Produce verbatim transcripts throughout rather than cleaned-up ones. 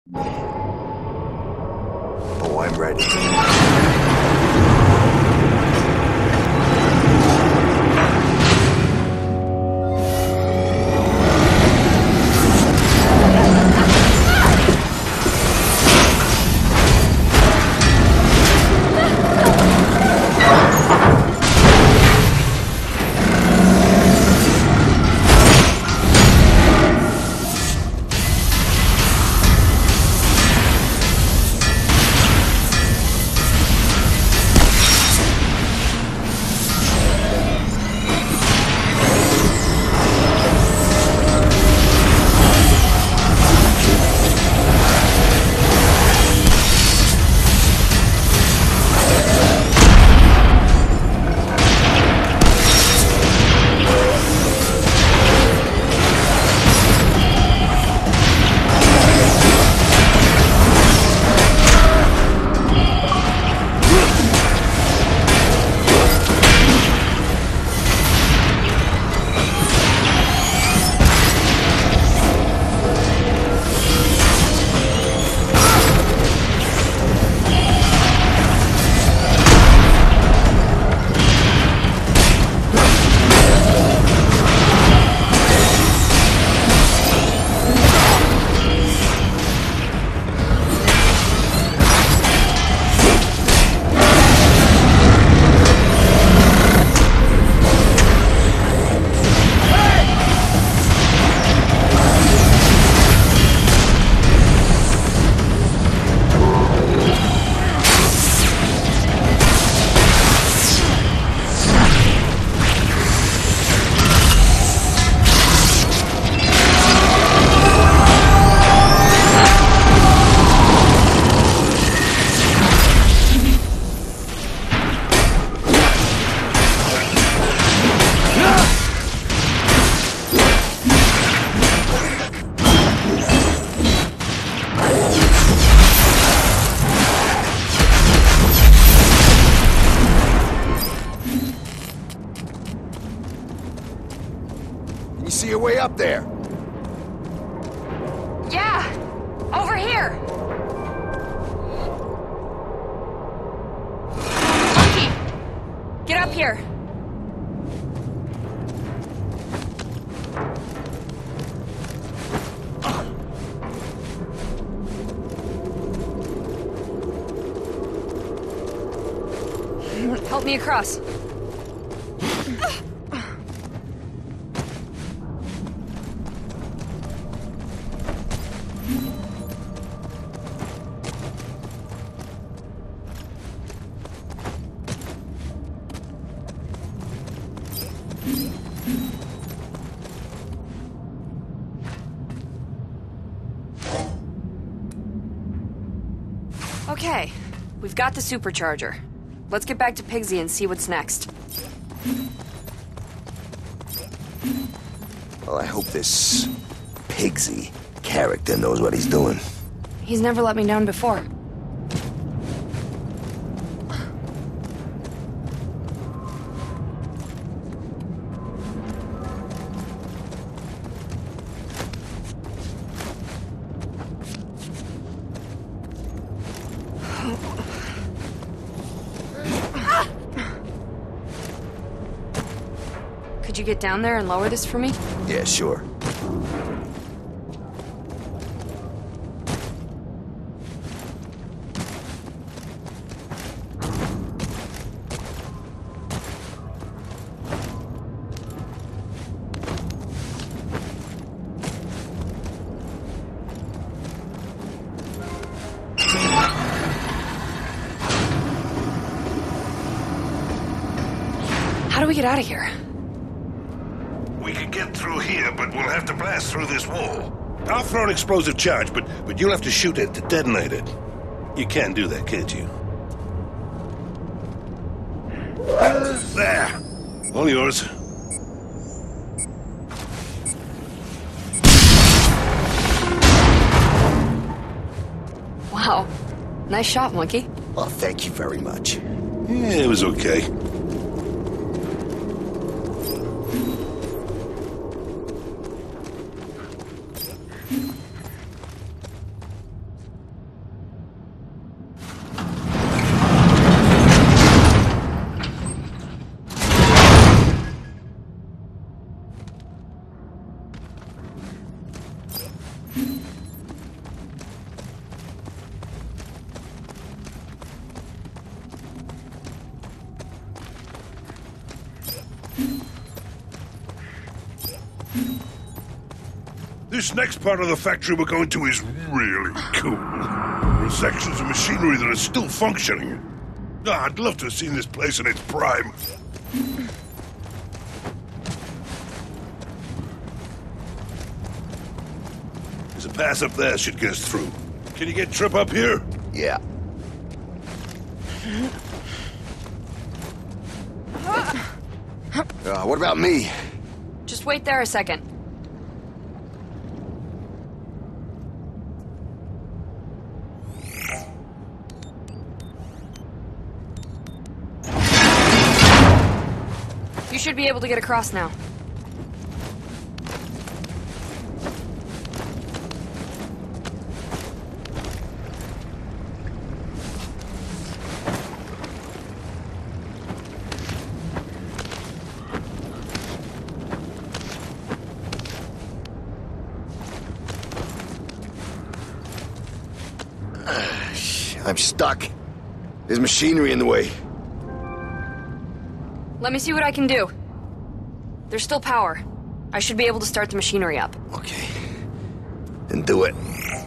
Oh, I'm ready. You see your way up there? Yeah! Over here! Monkey! Get up here! Help me across. Okay, we've got the supercharger. Let's get back to Pigsy and see what's next. Well, I hope this Pigsy character knows what he's doing. He's never let me down before. Could you get down there and lower this for me? Yeah, sure. How do we get out of here? We can get through here, but we'll have to blast through this wall. I'll throw an explosive charge, but, but you'll have to shoot it to detonate it. You can do that, can't you? Uh, there. All yours. Wow. Nice shot, Monkey. Well, thank you very much. Yeah, it was okay. This next part of the factory we're going to is really cool. There are sections of machinery that are still functioning. Ah, I'd love to have seen this place in its prime. There's a pass up there should get us through. Can you get Trip up here? Yeah. Uh, what about me? Just wait there a second. You should be able to get across now. I'm stuck. There's machinery in the way. Let me see what I can do. There's still power. I should be able to start the machinery up. Okay. Then do it.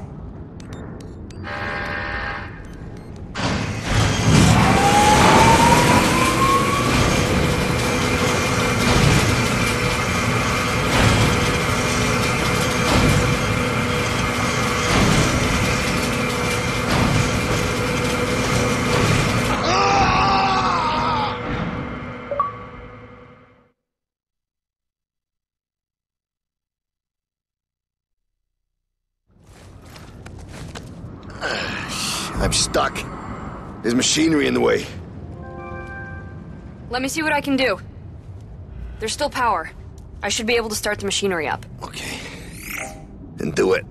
I'm stuck. There's machinery in the way. Let me see what I can do. There's still power. I should be able to start the machinery up. Okay. Then do it.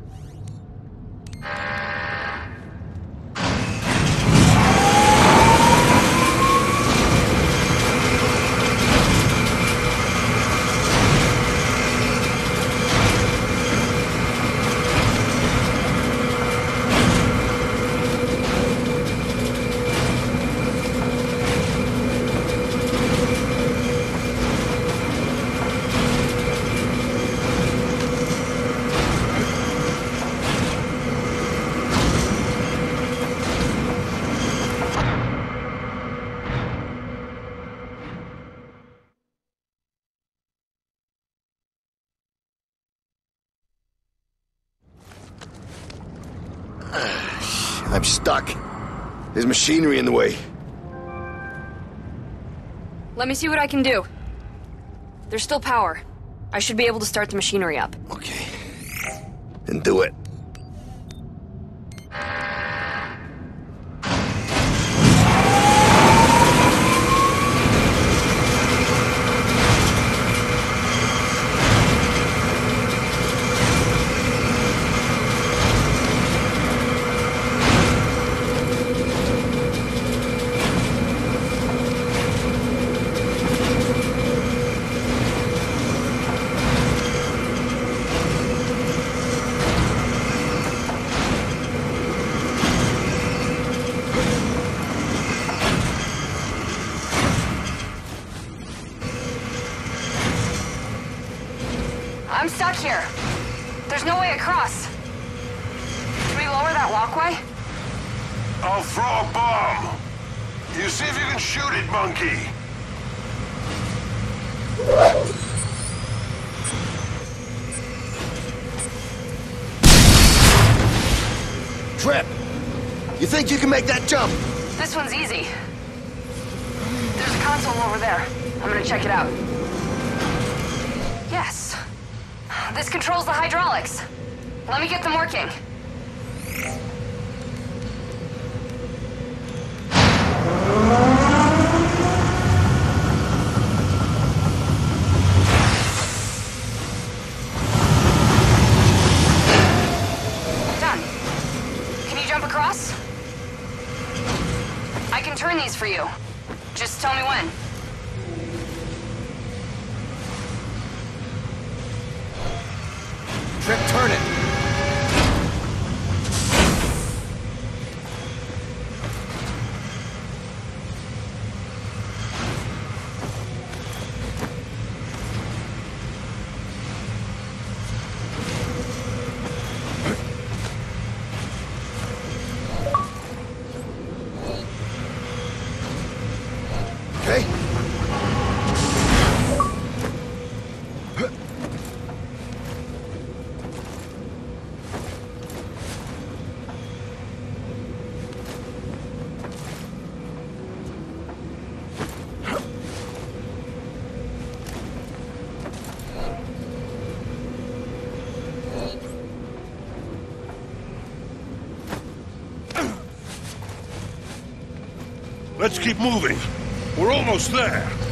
I'm stuck. There's machinery in the way. Let me see what I can do. There's still power. I should be able to start the machinery up. Okay. Then do it. I'm stuck here. There's no way across. Can we lower that walkway? I'll throw a bomb. You see if you can shoot it, monkey. Trip! You think you can make that jump? This one's easy. There's a console over there. I'm gonna check it out. Yes. This controls the hydraulics. Let me get them working. Done. Can you jump across? I can turn these for you. Just tell me when. Trip, turn it. Let's keep moving. We're almost there.